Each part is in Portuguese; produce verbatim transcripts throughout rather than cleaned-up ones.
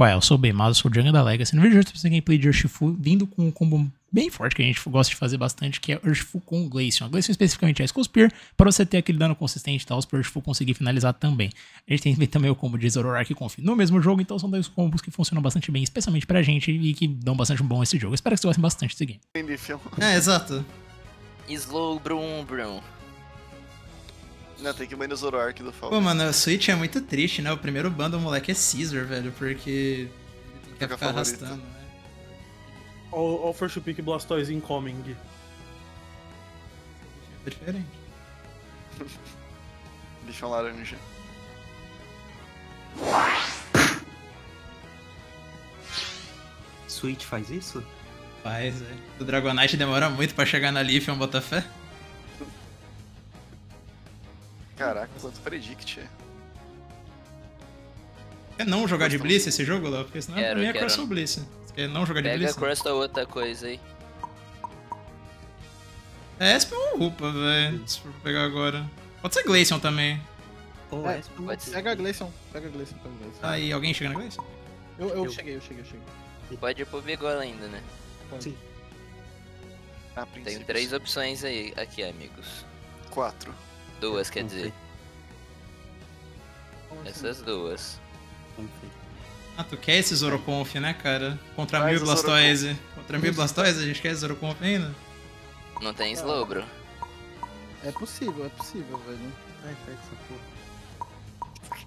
Qual é? Eu sou o Bem Mal, eu sou o Jungle da Legacy. No vídeo de hoje, eu gameplay de Urshifu vindo com um combo bem forte que a gente gosta de fazer bastante, que é Urshifu com Glaceon. A Glaceon especificamente é Skull Spear, para você ter aquele dano consistente e tal, para o Urshifu conseguir finalizar também. A gente tem também o combo de Zoroark e Conf no mesmo jogo, então são dois combos que funcionam bastante bem, especialmente pra gente, e que dão bastante bom esse jogo. Espero que vocês gostem bastante desse game. É, exato. Slow Brum Brum. Não, tem que banir o Zoroark do Falcon. Pô, mano, a Switch é muito triste, né? O primeiro bando do moleque é Caesar, velho, porque ele quer ficar arrastando, né? Olha o First Pick Blastoise incoming. É diferente. Bichão laranja. Switch faz isso? Faz, velho. O Dragonite demora muito pra chegar na Leafeon, bota fé. Caraca, quanto predict é. Quer não jogar de Bliss esse jogo, Léo? Porque senão Quero, pra mim é quero. Cross ou Bliss. Você quer não jogar de Pega Bliss? Crust ou outra coisa aí. É Espion ou Rupa, velho. Se for pegar agora. Pode ser Glaceon também. Ou É, Esper? Pode ser. Pega a Glaceon, pega a Glaceon, pega a Glaceon. Aí, alguém chega na Glaceon? Eu, eu, Eu. cheguei, eu cheguei, eu cheguei. Pode ir pro Bigol ainda, né? Sim. A Tem princípio. três opções aí, aqui, amigos. Quatro. Duas, quer Não dizer. sei. Como assim? Essas duas. Não sei. Ah, tu quer esse Zoroconf, né, cara? Contra Faz mil o Blastoise. Contra mil Blastoise, a gente quer esse Zoroconf ainda? Não tem Slowbro. É possível, é possível, velho. Ai, pega essa porra.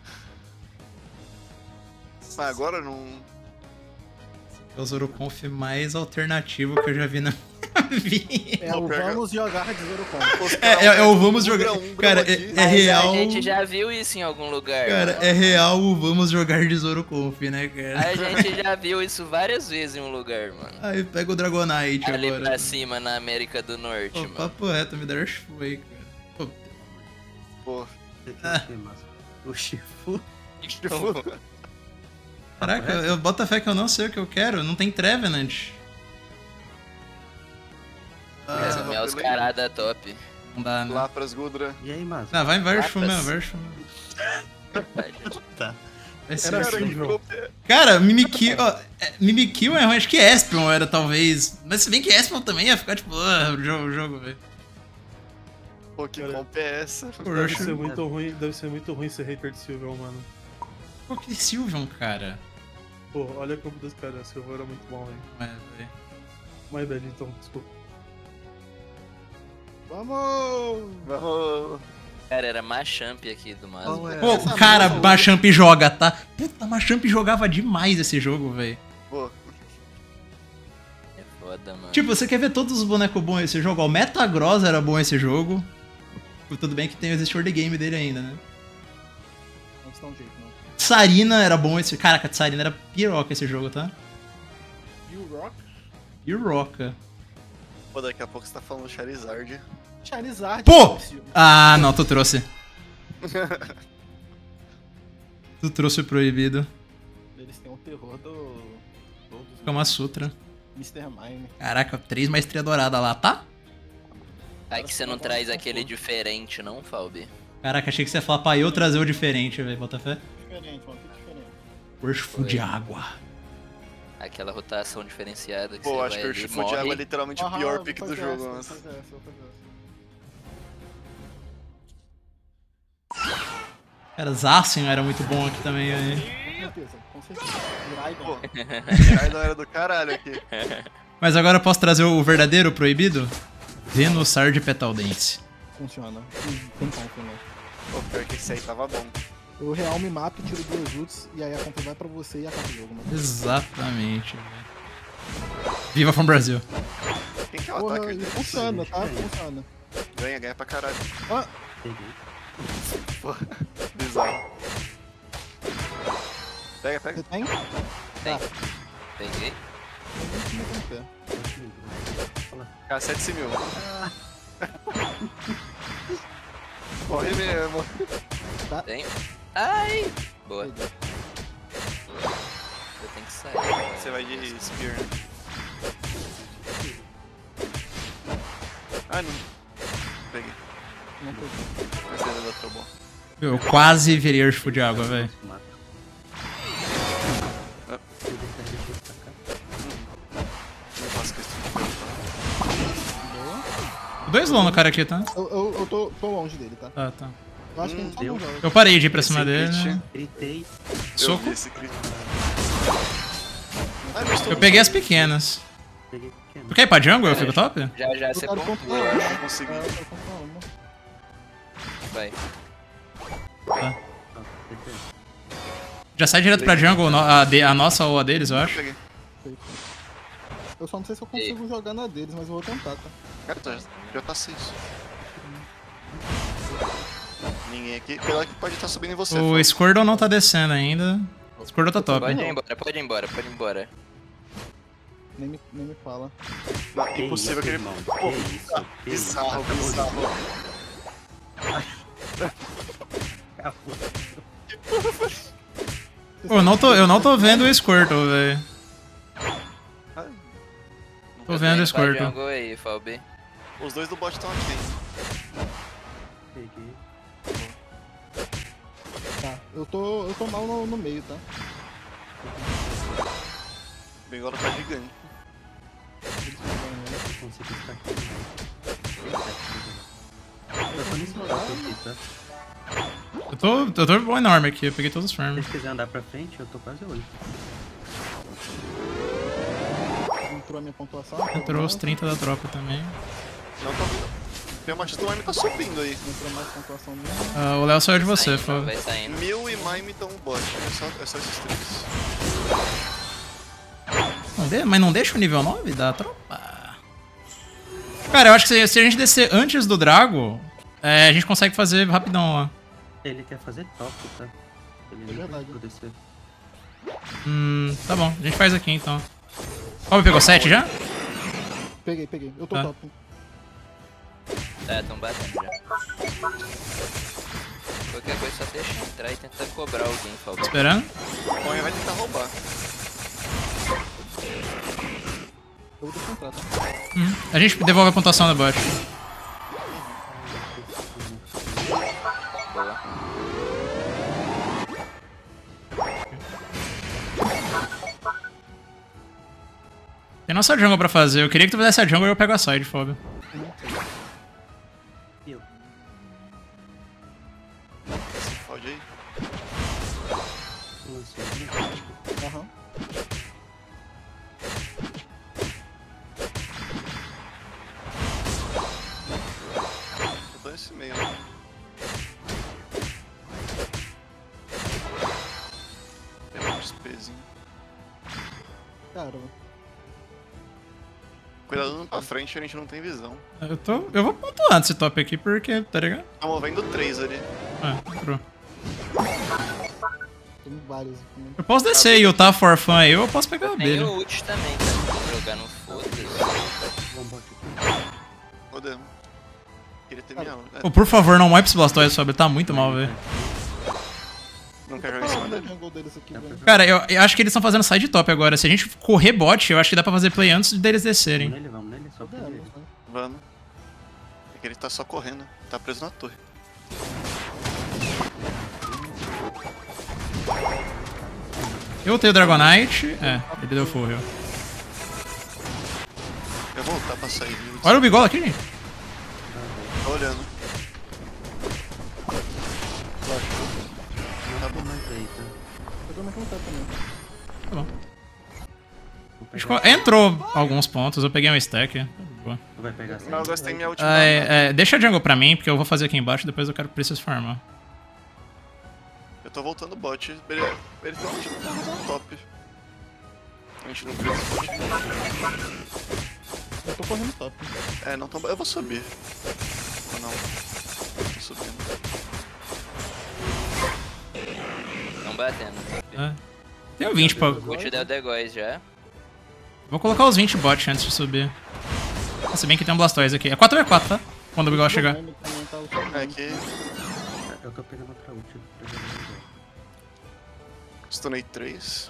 Mas agora não... É o Zoroconf mais alternativo que eu já vi na minha vida. É o pega- vamos jogar de Zorocon. É, é, é o vamos jogar. Cara, é, é Mas real. a gente já viu isso em algum lugar. Cara, é real o vamos jogar de Zoroconf, né, cara? A gente já viu isso várias vezes em um lugar, mano. Aí pega o Dragonite Ali agora. pra cima, na América do Norte, Pô, mano. papo reto, me dá Urshifu aí, cara. Pô, Pô, Você quer o quê, massa? O Shifu? caraca, eu boto a fé que eu não sei o que eu quero. Não tem Trevenant. Essa Ah, é os carada top. Não dá, né? lá pras Gudra. E aí, massa? Não, vai, vai Urshifu Latas. mesmo, vai Urshifu mesmo. Tá. Vai ser Era Urshifu. assim, João. Cara, Mimikyu, ó, é, Mimikyu é ruim, acho que Espion era talvez. Mas se bem que Espion também ia ficar tipo, ah, o jogo, o jogo, velho. Pô, que Cara. comp é essa? Pô, Deve Urshifu- ser muito ruim, deve ser muito ruim ser hater de Sylveon, mano. Pô, que Sylveon, cara. Pô, olha como dos caras, Sylveon era muito bom, hein. Mas, velho. Mais bad, então, desculpa. Vamos! Vamos... Cara, era Machamp aqui do Mazo. Qual é? Pô, Essa cara, moça- Machamp joga, tá? Puta, Machamp jogava demais esse jogo, velho. Pô, É foda, mano. Tipo, você quer ver todos os bonecos bons esse jogo? Ó, o Metagross era bom esse jogo. Tudo bem que tem existe o early game dele ainda, né? Não se dá um jeito, não. Sarina era bom esse... Caraca, Sarina era piroca esse jogo, tá? E o Rock? Piroca. pô, daqui a pouco você tá falando Charizard. Charizard. Pô! Esse- Ah, não, tu trouxe. Tu trouxe o proibido. Eles têm o terror do... do Kama Sutra. mister Mime. Caraca, três maestria dourada lá, tá? Aí que você não traz aquele diferente, não, Falbi? Caraca, achei que você ia falar pra eu trazer o diferente, velho. Bota fé. Diferente, mano, tudo diferente. Urshifu de água. Aquela rotação diferenciada que Pô, você acho vai que o ali e Urshifu de água é morre. literalmente o Aham, pior vou pick do fazer jogo, essa, vou mano. fazer essa, vou fazer essa. Cara, Zacian era muito bom aqui também, velho. Com certeza, com certeza. Pô, Dragon. Raidon era do caralho aqui. Mas agora eu posso trazer o verdadeiro proibido? Venusaur Petal Dance. Funciona. Tem como, né? Pô, pior que esse aí tava bom. Eu real me mato, tiro duas ults e aí a conta vai pra você e acaba o jogo, mano. Exatamente, velho. Viva from Brasil. Quem que é o Porra, attacker e dele? funciona, tá? Funciona. Ganha, ganha pra caralho. Ah, Peguei. Pô, bizarro. Pega, pega. você tem? Tem. Ah, Peguei. tem muito que não tem pé. Cara, sete mil. Morre mesmo. Tem. Ai! Boa. Peguei. Eu tenho que sair. Você vai de Spear, né? Ah, não. Peguei. Não peguei. Mas ainda dá trouble. Eu quase virei Urshifu de água, velho. Mata. Ah. Eu deixaria ele pra cá. Não faço questão de perguntar. Boa. Dois low no cara aqui, tá? Eu, eu, eu tô, tô longe dele, tá? Tá, tá. Eu acho que Hum, ele só deu. não joga. Eu parei de ir pra Esse cima dele, crit. né? Gritei. Eu Soco. vi esse crit. Ai, mas todo Eu peguei as mundo pequenas. Peguei pequeno. Tu quer ir pra jungle? Eu fico top? Já, já Eu você quero pontua, contra eu uma. acho. não consegui. É, eu quero contra uma. Vai. Ó, depende. Já sai direto pra jungle, no- a, de- a nossa ou a deles, eu Eu acho. peguei. Eu só não sei se eu consigo jogar na deles, mas eu vou tentar, tá? Cara, tá- já tá seis. Ninguém aqui. Pela que pode estar subindo em você. O Fábio. Squirtle não tá descendo ainda. O Squirtle tá top. Pode ir embora, pode ir embora, pode ir embora. Nem me, nem me fala. Não, Que impossível isso, que ele. irmão? Pô, Que isso? Que isso? bizarro, Acabou de- bizarro. Acabou. Pô, eu não tô, eu não tô vendo o Squirtle, velho. Ai, Tô vendo o Vai Squirtle. jungle aí, Falbi. Os dois do bot estão aqui. Peguei. Tá, eu tô, eu tô mal no, no meio, tá? O Bengola tá gigante. Eu consigo estar aqui. Eu tô nesse top aqui, tá? Eu tô, eu tô bom enorme aqui, eu peguei todos os Se farms. vocês quiserem andar pra frente, eu tô quase oito. Entrou a minha pontuação. Entrou os trinta da tropa também. Não tô vendo. Tem uma X do Mime tá subindo aí. Entrou mais pontuação minha. Ah, o Léo saiu de você, Saindo, Fábio. vai saindo. Mil e Mime estão no bot. É só, é só esses três. Não de- Mas não deixa o nível nove da tropa? Cara, eu acho que se, se a gente descer antes do Drago, é, a gente consegue fazer rapidão lá. Ele quer fazer top, tá? Ele É não verdade. quer descer. Hum, tá bom, a gente faz aqui então. Fábio pegou sete já? Peguei, peguei. Eu tô Tá. top. É, tão batendo já. Qualquer coisa só deixa entrar e tentar cobrar alguém, Falbi. Esperando. O Mime vai tentar roubar. Eu vou deixar entrar, tá? Uhum. A gente devolve a pontuação da bot. Boa. Tem nossa jungle pra fazer. Eu queria que tu fizesse a jungle e eu pego a side, Fábio. E eu? Você pode aí. Eu sei. Aham. Eu tô nesse meio. Né? Tem um XPzinho. Cara, Cuidado indo pra frente, a gente não tem visão. Eu tô. Eu vou pontuando esse top aqui porque, tá ligado? Tá movendo três ali. Ah, entrou. tem vários aqui. né? Eu posso descer e ultar for fun aí, ou eu posso pegar a Tem abelha. o ult também, cara. Vou jogar no foda-se. Vamos botar aqui. Rodemos. Queria ter minha. É, Pô, por favor, não wipe esse Blastoise, Fábio. Tá muito mal, velho. não quer Eu jogar tô em cima falando da dele. jungle deles aqui, velho. Cara, eu, eu acho que eles estão fazendo side top agora. Se a gente correr bot, eu acho que dá pra fazer play antes deles Vamos descerem. nele, vamos nele, só pra Podemos, ele. né? Vamos. É que ele tá só correndo. Tá preso na torre. Eu ultei o Dragonite. É, ele deu full heal. Eu vou voltar pra sair, viu? Olha o Bigola aqui, gente. Tô olhando. Tá bom, mais aí, tá? Eu tô me contando também. Tá bom. Vou Acho pegar- que entrou alguns pontos, eu peguei um stack. Boa. Tu vai pegar essa? Não, eu gastei minha última. Ah, é, é, deixa a jungle pra mim, porque eu vou fazer aqui embaixo, depois eu quero preciso farmar. Eu tô voltando bot. Ele, ele provavelmente não tá rodando top. A gente não precisa esse bot. Eu tô correndo top. É, não tô. Eu vou subir. Ou não? Tô subindo. Não batendo. É. Tem um vinte pra... O ult deu degóis já. Vou colocar os vinte bot antes de subir. Ah, se bem que tem um Blastoise aqui. É quatro v quatro, tá? Quando o Bigola chegar. Também tá o É que. Eu tô pegando outra ult pra jogar no jogo. Stunei três.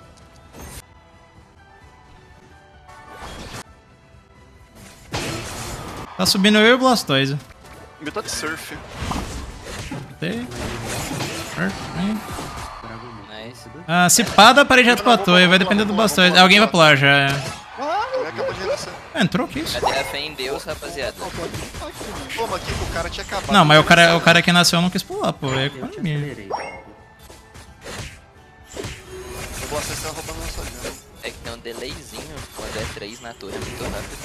Tá subindo eu e o Blastoise. Meu tá de surf. Tem. Perfeito. Dragon Ball. Nice. Esse dois? Ah, se pá, dá pra ir direto pra torre, vai depender do Blastoise. Alguém vai pular já. Ele acabou de renascer. Ah, entrou? Que isso? Cadê a fé em Deus, rapaziada? Pô, mas aqui o cara tinha acabado. Não, mas o de cara, renascer. o cara que nasceu não quis pular, pô. É Eu te economia. acelerei. O Blastoise tava roubando nossa vida. É que tem um delayzinho quando é três na torre, é muito rápido.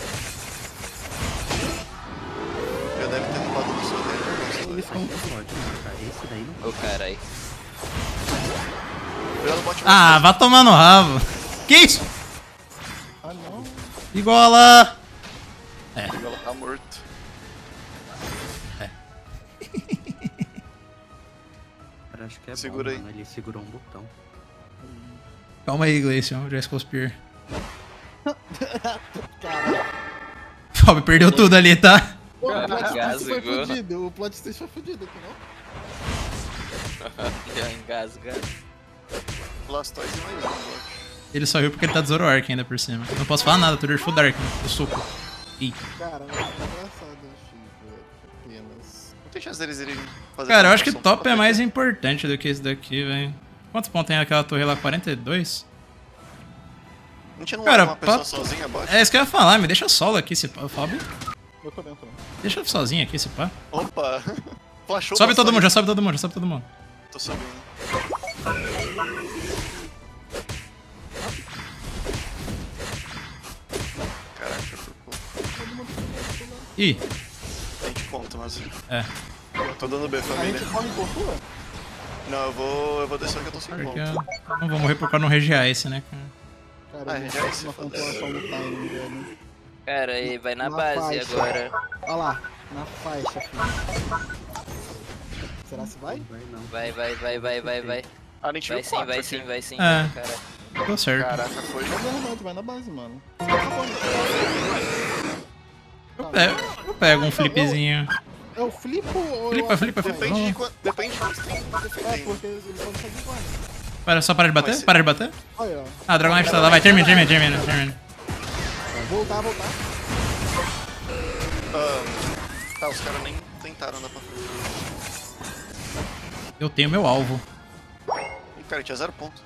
Já deve ter roubado no seu dedo. Eles são. Pode, cara. Esse daí não Ô carai. Cuidado, bot Ah, vá tomar no rabo. Que isso? Ah, não. Iguala. Ela tá morto. cara, acho que é Segura bom, aí. mano. Ele segurou um botão. Calma aí, Gleison. Já escospir. Caralho. Bob perdeu tudo ali, tá? Pô, o Cara, plot twist gaso, foi igual. fudido. O plot twist foi fudido aqui, não? Já engasga. Blastoise e mais um bot. Ele só riu porque ele tá de Zoroark ainda por cima. Não posso falar nada, tô de Full Dark, né? Eu soco. Ih. Cara, é engraçado, velho. Apenas. Não tem chance deles irem fazer. Cara, eu acho que pontuação top pra é mais P T. importante do que esse daqui, velho. Quantos pontos tem aquela torre lá? quarenta e dois? Não tinha Cara, uma pessoa papo- sozinha, bot? É isso que eu ia falar, me deixa solo aqui, se pá, Fábio. Eu tô dentro, né? Deixa eu sozinho aqui, se pá. Opa! Flashou Sobe todo Blastoise. mundo, já sobe todo mundo, já sobe todo mundo. Tô subindo. Caraca, por pouco. Ih, vinte pontos, mas. é. Tô dando B, A família. gente corre por tua? Não, eu vou. Eu vou descer que eu tô sem Porque ponto. eu não vou morrer por causa de não regiar esse, né, cara? Cara, Ah, eu já não é faço uma se foda. pontuação do time, velho. Cara, aí vai na Na base faixa. agora. Olha lá, na faixa, filho. Será que vai? Vai não. Vai, vai, vai, vai, vai, vai. Ah, a gente Vai viu sim, quatro vai aqui. sim, vai sim. É. Cara. Deu certo. Caraca, foi. Vai na base, vai na base, mano. Eu pego, eu pego um flipzinho. É o flip ou... Flipa, flipa, flipa. Depende de quanto. Depende de quanto tem É, defendendo. porque eles podem fazer igual. Para, só para de bater? Mas se- Para de bater? Olha, ó. Ah, Dragon Knight tá lá, vai, termina, termina, termina, termina. Voltar, voltar. Ah, tá, os caras nem tentaram andar pra frente. Eu tenho meu alvo. Ih, cara, tinha zero ponto.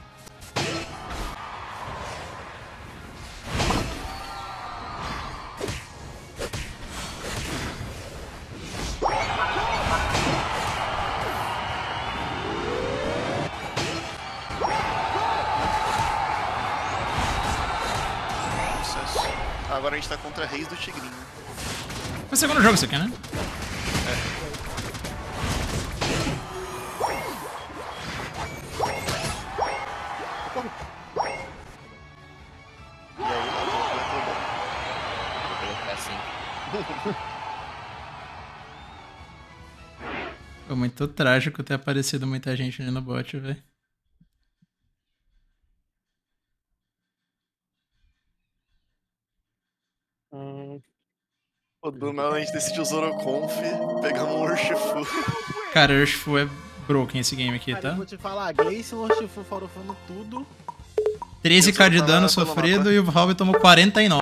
Sucesso. Ah, agora a gente tá contra Reis do Tigrinho. Foi o segundo jogo isso aqui, né? E aí, lá, vamos ver Vou colocar assim. Foi muito trágico ter aparecido muita gente ali no bot, velho. O do Mel a gente decidiu Zoroconf, pegamos um Urshifu. Cara, Urshifu é broken esse game aqui, Cara, eu tá? vou te falar, Gleice e o Urshifu farofando tudo. treze k de Tá dano pelo sofrido mapa. e o Valve tomou quarenta e nove.